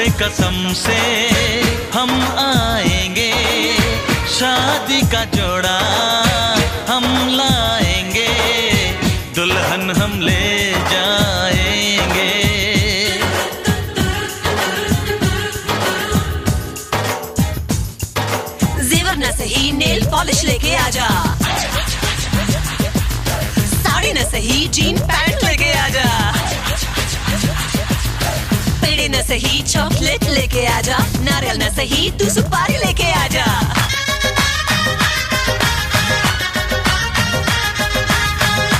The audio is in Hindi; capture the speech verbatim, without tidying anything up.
वादे कसम से हम आएंगे, शादी का जोड़ा हम लाएंगे, दुल्हन हम ले जाएंगे। जेवर न सही नेल पॉलिश लेके आजा, साड़ी न सही जीन पैंट लेके आजा, पेड़े न सही चॉकलेट लेके आजा, नारियल न सही तू सुपारी लेके आजा।